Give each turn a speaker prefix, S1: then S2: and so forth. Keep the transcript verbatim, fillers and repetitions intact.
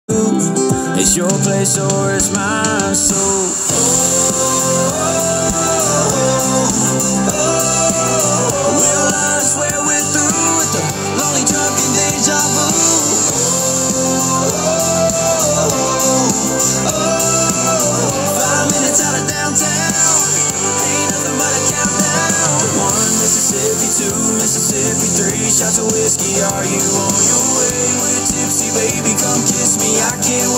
S1: It's your place or it's mine, so well, I swear we're through with the lonely drunken deja vu. Five minutes out of downtown, ain't nothing but a countdown. One Mississippi, two Mississippi, three shots of whiskey. Are you on your way? We're tipsy, baby, come kiss me. I can't